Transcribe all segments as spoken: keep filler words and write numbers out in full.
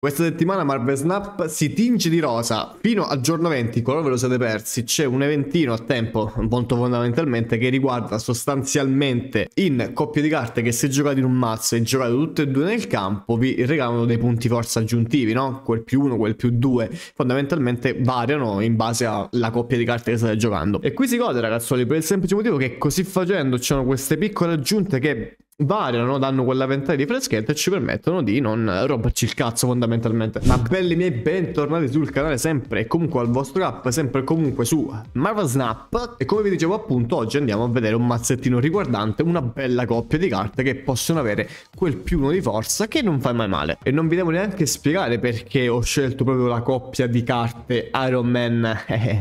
Questa settimana Marvel Snap si tinge di rosa. Fino al giorno venti, qualora ve lo siete persi, c'è un eventino a tempo, molto fondamentalmente, che riguarda sostanzialmente in coppie di carte che se giocate in un mazzo e giocate tutte e due nel campo, vi regalano dei punti forza aggiuntivi, no? Quel più uno, quel più due, fondamentalmente variano in base alla coppia di carte che state giocando. E qui si gode, ragazzuoli, per il semplice motivo che così facendo c'erano queste piccole aggiunte che variano, danno quella ventata di freschezza e ci permettono di non romperci il cazzo fondamentalmente. Ma belli miei, bentornati sul canale sempre e comunque al vostro cap, sempre e comunque su Marvel Snap. E come vi dicevo appunto, oggi andiamo a vedere un mazzettino riguardante una bella coppia di carte che possono avere quel più uno di forza che non fa mai male. E non vi devo neanche spiegare perché ho scelto proprio la coppia di carte Iron Man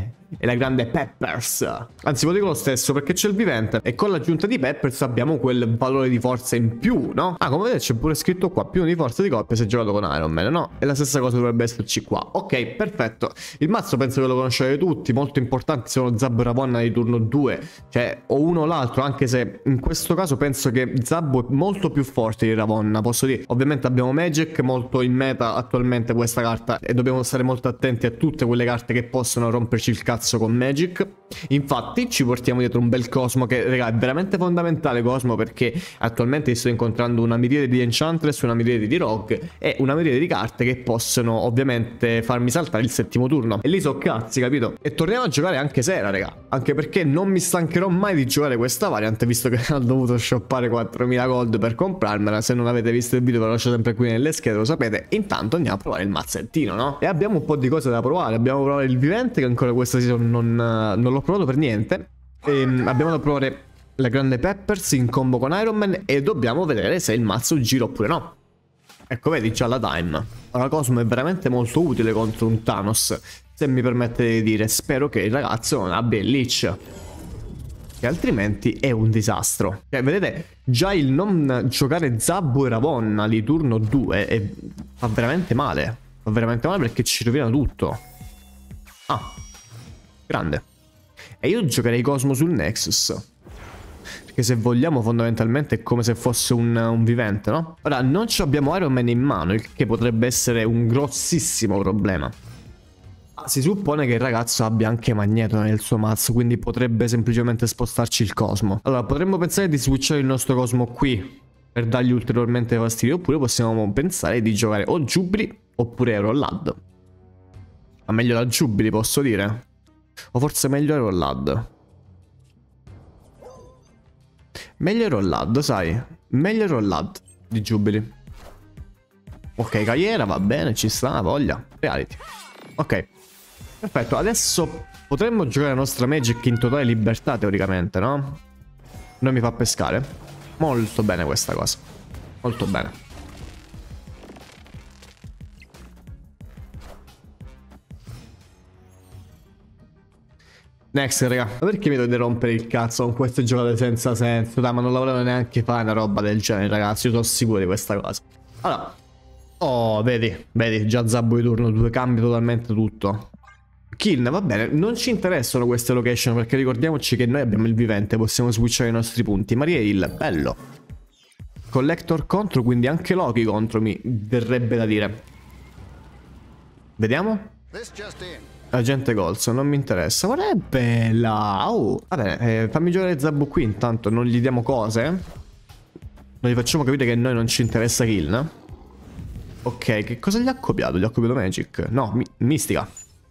e la grande Peppers. Anzi, vi dico lo stesso perché c'è il vivente e con l'aggiunta di Peppers abbiamo quel valore di forza in più, no? Ah, come vedete c'è pure scritto qua più di forza di coppia se giocato con Iron Man, no? E la stessa cosa dovrebbe esserci qua. Ok, perfetto. Il mazzo penso che lo conoscete tutti, molto importanti sono Zabbo e Ravonna di turno due, cioè o uno o l'altro, anche se in questo caso penso che Zabbo è molto più forte di Ravonna, posso dire. Ovviamente abbiamo Magic molto in meta attualmente questa carta e dobbiamo stare molto attenti a tutte quelle carte che possono romperci il cazzo con Magic. Infatti ci portiamo dietro un bel Cosmo che, raga, è veramente fondamentale Cosmo, perché attualmente sto incontrando una miriade di Enchantress, una miriade di Rogue e una miriade di carte che possono ovviamente farmi saltare il settimo turno. E lì so cazzi, capito? E torniamo a giocare anche sera, raga, anche perché non mi stancherò mai di giocare questa variant, visto che ho dovuto shoppare quattromila gold per comprarmela. Se non avete visto il video ve lo lascio sempre qui nelle schede, lo sapete. Intanto andiamo a provare il mazzettino, no? E abbiamo un po' di cose da provare. Abbiamo provato il vivente che ancora questa season non, non l'ho provato per niente. E abbiamo da provare la grande Peppers in combo con Iron Man e dobbiamo vedere se il mazzo gira oppure no. Ecco, vedi, già la time. Ora Cosmo è veramente molto utile contro un Thanos, se mi permette di dire. Spero che il ragazzo non abbia il leech, che altrimenti è un disastro. Cioè, vedete, già il non giocare Zabbo e Ravonna di turno due è... fa veramente male. Fa veramente male perché ci rovina tutto. Ah, grande. E io giocherei Cosmo sul Nexus, perché se vogliamo fondamentalmente è come se fosse un, un vivente, no? Ora non ci abbiamo Iron Man in mano, il che potrebbe essere un grossissimo problema. Ah, si suppone che il ragazzo abbia anche Magneto nel suo mazzo, quindi potrebbe semplicemente spostarci il Cosmo. Allora potremmo pensare di switchare il nostro Cosmo qui per dargli ulteriormente fastidio, oppure possiamo pensare di giocare o Jubilee oppure Aerolad. Ma meglio la Jubilee, posso dire? O forse meglio Aerolad. Meglio Aerolad, sai? Meglio Aerolad di Jubilee. Ok, Carriera, va bene, ci sta, voglia. Reality. Ok, perfetto. Adesso potremmo giocare la nostra Magic in totale libertà, teoricamente, no? Non mi fa pescare. Molto bene questa cosa. Molto bene. Next, raga. Ma perché mi dovete rompere il cazzo con queste giocate senza senso? Dai, ma non lavorano neanche fare una roba del genere, ragazzi. Io sono sicuro di questa cosa. Allora. Oh, vedi. Vedi, già Zabbo di turno due. Cambia totalmente tutto. Kiln, va bene. Non ci interessano queste location, perché ricordiamoci che noi abbiamo il vivente. Possiamo switchare i nostri punti. Maria Hill, bello. Collector contro, quindi anche Loki contro, mi verrebbe da dire. Vediamo. Agente Golson, non mi interessa. Guarda, è bella. Oh, vabbè, eh, fammi giocare Zabbo qui intanto. Non gli diamo cose. Non gli facciamo capire che a noi non ci interessa Kiln. Ok, che cosa gli ha copiato? Gli ha copiato Magic. No, mi Mistica.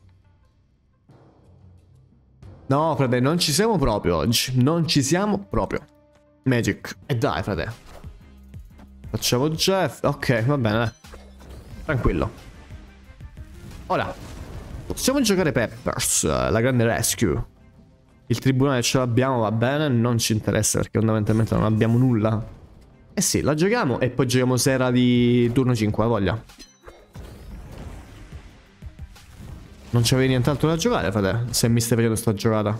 No, frate, non ci siamo proprio oggi. Non ci siamo proprio. Magic. E dai, frate. Facciamo Jeff. Ok, va bene, dai. Tranquillo. Ora possiamo giocare Peppers, la grande Rescue. Il tribunale ce l'abbiamo, va bene. Non ci interessa perché fondamentalmente non abbiamo nulla. Eh sì, la giochiamo e poi giochiamo sera di turno cinque, voglia. Non c'avevi nient'altro da giocare, frate, se mi stai facendo sta giocata.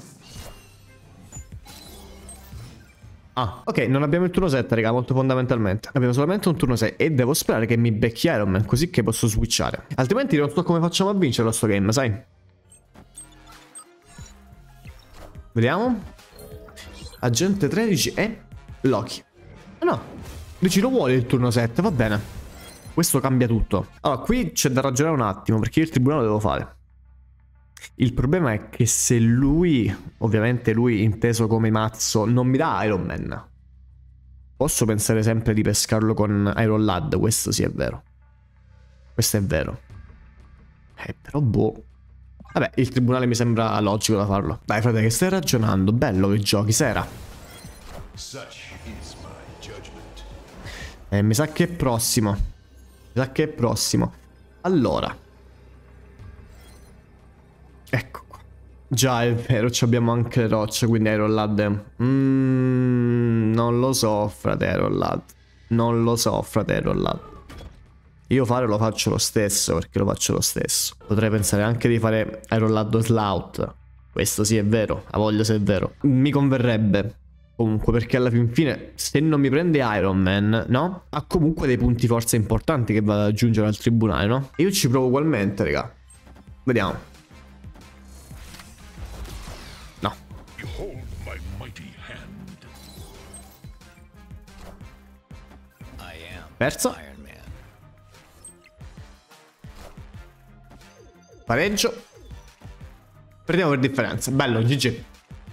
Ah, ok, non abbiamo il turno sette, raga, molto fondamentalmente. Abbiamo solamente un turno sei e devo sperare che mi becchi Iron Man, così che posso switchare. Altrimenti non so come facciamo a vincere sto game, sai? Vediamo. Agente tredici e Loki. Ah no, dici lo vuole il turno sette, va bene. Questo cambia tutto. Allora, qui c'è da ragionare un attimo, perché io il tribunale lo devo fare. Il problema è che se lui, ovviamente lui inteso come mazzo, non mi dà Iron Man, posso pensare sempre di pescarlo con Iron Lad, questo sì è vero. Questo è vero. Eh, però boh. Vabbè, il tribunale mi sembra logico da farlo. Dai, frate, che stai ragionando? Bello che giochi, sera. Eh, mi sa che è prossimo. Mi sa che è prossimo. Allora. Ecco qua. Già, è vero, abbiamo anche le rocce, quindi Iron Lad. Mm, non lo so, frate, Iron Lad. Non lo so, frate, Iron Lad. Io fare lo faccio lo stesso, perché lo faccio lo stesso. Potrei pensare anche di fare Iron Lad o Slout. Questo sì è vero, a voglia se è vero. Mi converrebbe. Comunque, perché alla fin fine, se non mi prende Iron Man, no? Ha comunque dei punti forza importanti che va ad aggiungere al tribunale, no? E io ci provo ugualmente, raga. Vediamo. No. Perso. Pareggio. Perdiamo per differenza. Bello, G G.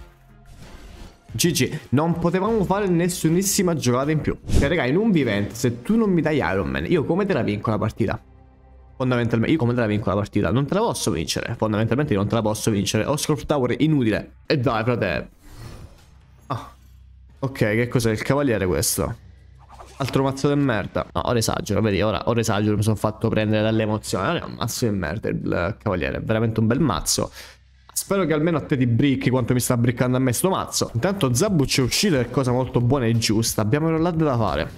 G G. Non potevamo fare nessunissima giocata in più. Cioè, raga, in un vivente, se tu non mi dai Iron Man, io come te la vinco la partita? Fondamentalmente, io come te la vinco la partita? Non te la posso vincere. Fondamentalmente io non te la posso vincere. Ho Scorp Tower inutile. E dai, frate. Ah. Ok, che cos'è? Il cavaliere questo. Altro mazzo di merda. No, ora esagero, vedi, ora, ora esagero, mi sono fatto prendere dalle emozioni. Ora è un mazzo di merda il cavaliere, è veramente un bel mazzo. Spero che almeno a te ti bricchi quanto mi sta briccando a me sto mazzo. Intanto Zabuc è uscito, è cosa molto buona e giusta. Abbiamo un Lad da fare.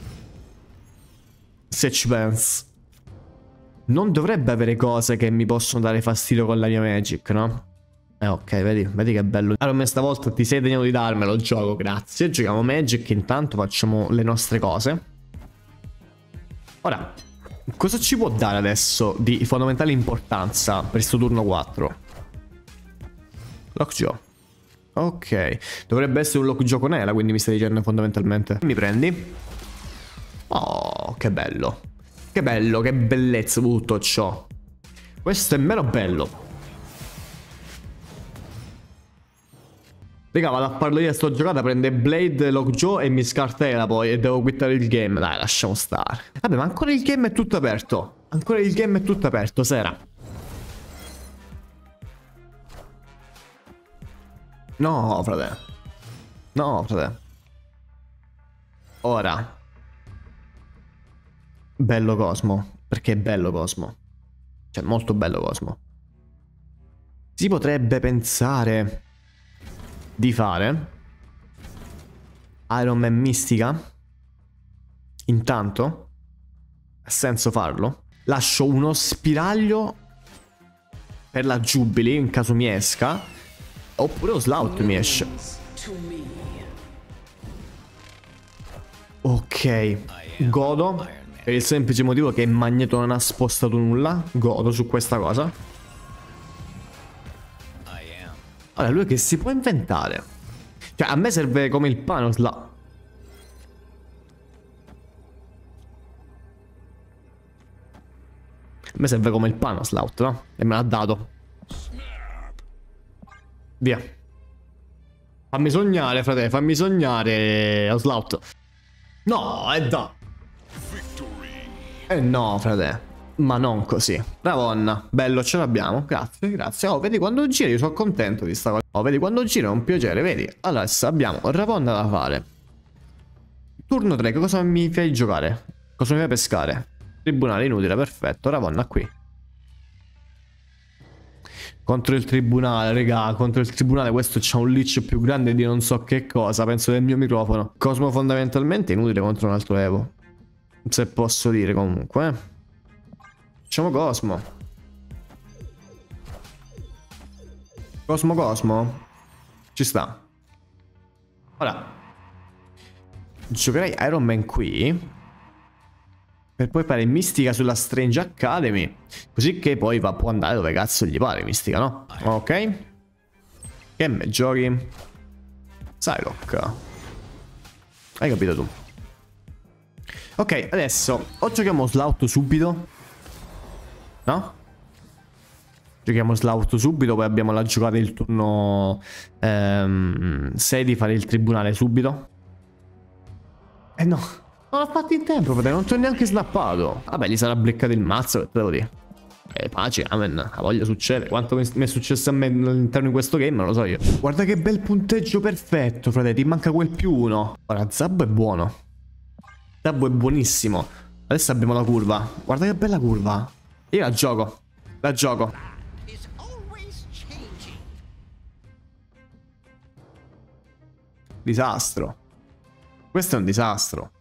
Se ci pensi. Non dovrebbe avere cose che mi possono dare fastidio con la mia Magic, no? Eh ok, vedi, vedi che bello. Allora, me stavolta ti sei degnato di darmelo il gioco, grazie. Giochiamo Magic, intanto facciamo le nostre cose. Ora, cosa ci può dare adesso di fondamentale importanza per questo turno quattro? Lockjaw. Ok, dovrebbe essere un Lockjaw con Ela, quindi mi stai dicendo fondamentalmente. Mi prendi? Oh, che bello. Che bello, che bellezza tutto ciò. Questo è meno bello. Raga, vado a farlo io a sto giocata, prende Blade, Lockjaw e mi scartela poi e devo quittare il game. Dai, lasciamo stare. Vabbè, ma ancora il game è tutto aperto. Ancora il game è tutto aperto, sera. No, frate. No, frate. Ora. Bello Cosmo. Perché è bello Cosmo. Cioè, molto bello Cosmo. Si potrebbe pensare di fare Iron Man Mistica. Intanto ha senso farlo. Lascio uno spiraglio per la Jubilee in caso mi esca. Oppure lo Slout mi esce. Ok, godo. Per il semplice motivo che Magneto non ha spostato nulla. Godo su questa cosa. Allora, lui che si può inventare? Cioè, a me serve come il Panos là. A me serve come il Panos l'out, no? E me l'ha dato. Via. Fammi sognare, frate, fammi sognare, Oslout. No, è da. Eh no, frate. Ma non così. Ravonna, bello, ce l'abbiamo. Grazie, grazie. Oh, vedi quando giri, io sono contento di sta cosa. Oh, vedi quando giro è un piacere, vedi. Allora, adesso abbiamo Ravonna da fare. Turno tre, che cosa mi fai giocare? Cosa mi fai pescare? Tribunale inutile, perfetto. Ravonna qui. Contro il tribunale, raga. Contro il tribunale questo c'ha un leech più grande di non so che cosa. Penso del mio microfono. Cosmo fondamentalmente inutile contro un altro Evo. Se posso dire comunque, eh. Facciamo Cosmo. Cosmo Cosmo. Ci sta. Ora giocherei Iron Man qui per poi fare Mistica sulla Strange Academy, così che poi va, può andare dove cazzo gli pare Mistica, no? Ok. Che me giochi? Psylocke. Hai capito tu? Ok, adesso o giochiamo Slout subito, no? Giochiamo Slout subito, poi abbiamo la giocata il turno ehm, sei di fare il tribunale subito. Eh no, non l'ho fatto in tempo, fratello, non ti ho neanche snappato. Vabbè, gli sarà bleccato il mazzo, che te devo dire. Eh, pace, amen, la voglia succede. Quanto mi è successo a me all'interno di questo game, non lo so io. Guarda che bel punteggio perfetto, fratello, ti manca quel più uno. Ora, Zabbo è buono. Zabbo è buonissimo. Adesso abbiamo la curva. Guarda che bella curva. Io la gioco, la gioco. Disastro. Questo è un disastro.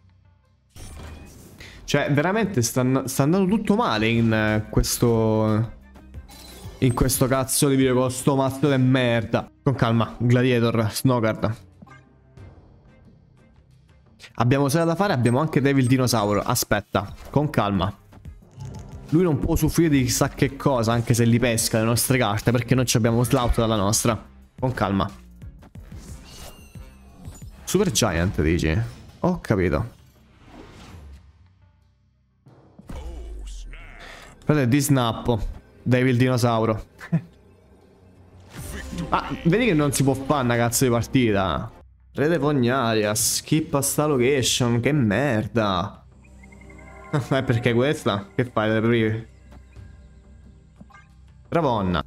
Cioè, veramente sta, sta andando tutto male in uh, questo... In questo cazzo di video con sto mazzo di merda. Con calma, Gladiator, Snowguard. Abbiamo sera da fare, abbiamo anche Devil Dinosauro. Aspetta, con calma. Lui non può soffrire di chissà che cosa, anche se li pesca le nostre carte, perché noi ci abbiamo Slout dalla nostra. Con calma. Super Giant, dici? Ho capito. Frate, di snappo. Devil Dinosauro. Ah, vedi che non si può fare una cazzo di partita. Rete fognaria, skip a sta location, che merda. Eh, perché questa? Che fai le prime? Bravonna.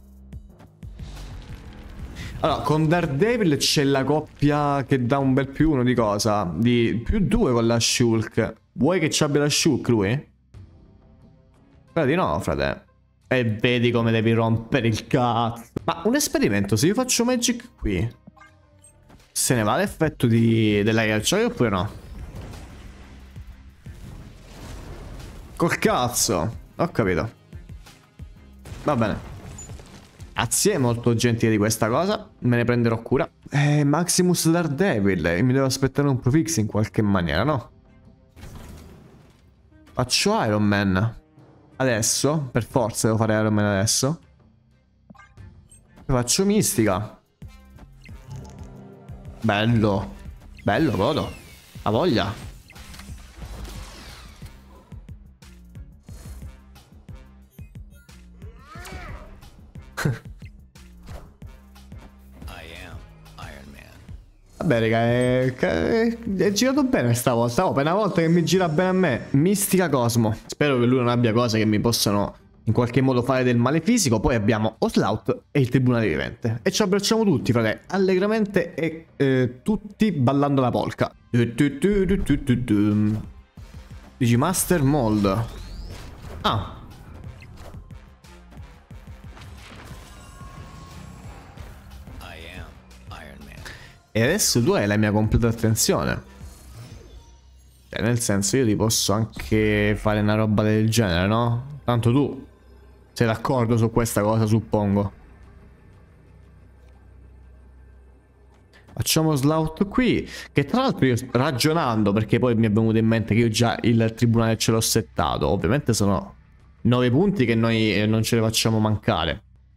Allora, con Daredevil c'è la coppia che dà un bel più uno di cosa? Di più due con la Shulk. Vuoi che ci abbia la Shulk lui? Spera di no, frate. E vedi come devi rompere il cazzo. Ma un esperimento, se io faccio Magic qui, se ne va l'effetto di... della ghiacciaia oppure no? Col cazzo. Ho capito. Va bene. Grazie, molto gentile di questa cosa. Me ne prenderò cura. Eh, Maximus Daredevil. Mi devo aspettare un prefix in qualche maniera, no? Faccio Iron Man. Adesso. Per forza devo fare Iron Man adesso. Faccio Mistica. Bello. Bello, godo. Ha voglia. Vabbè raga, è, è, è girato bene stavolta. Oh, per una volta che mi gira bene a me. Mistica Cosmo. Spero che lui non abbia cose che mi possano in qualche modo fare del male fisico. Poi abbiamo Oslout e il Tribunale Vivente. E ci abbracciamo tutti, frate, allegramente e eh, tutti ballando la polka. Dici Master Mold. Ah. E adesso tu hai la mia completa attenzione. Cioè, nel senso, io ti posso anche fare una roba del genere, no? Tanto tu sei d'accordo su questa cosa, suppongo. Facciamo Slout qui. Che tra l'altro io ragionando, perché poi mi è venuto in mente che io già il tribunale ce l'ho settato. Ovviamente sono nove punti che noi non ce ne facciamo mancare.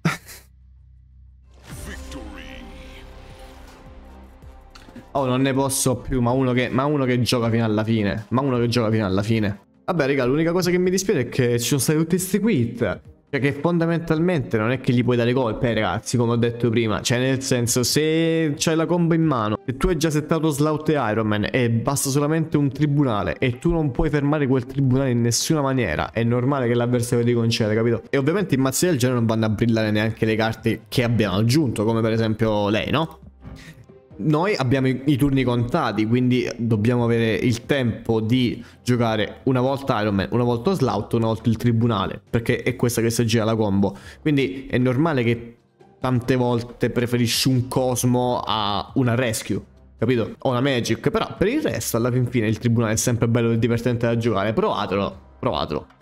Oh, non ne posso più, ma uno che, ma uno che gioca fino alla fine. Ma uno che gioca fino alla fine. Vabbè, raga, l'unica cosa che mi dispiace è che ci sono stati tutti questi quit. Cioè, che fondamentalmente non è che gli puoi dare colpe, eh, ragazzi, come ho detto prima. Cioè, nel senso, se c'hai la combo in mano, se tu hai già settato Slout e Iron Man e basta solamente un tribunale e tu non puoi fermare quel tribunale in nessuna maniera, è normale che l'avversario ti conceda, capito? E ovviamente in mazzi del genere non vanno a brillare neanche le carte che abbiamo aggiunto, come per esempio lei, no? Noi abbiamo i, i turni contati, quindi dobbiamo avere il tempo di giocare una volta Iron Man, una volta Slout, una volta il tribunale, perché è questa che si gira la combo. Quindi è normale che tante volte preferisci un Cosmo a una Rescue, capito? O una Magic, però per il resto alla fin fine il tribunale è sempre bello e divertente da giocare. Provatelo, provatelo.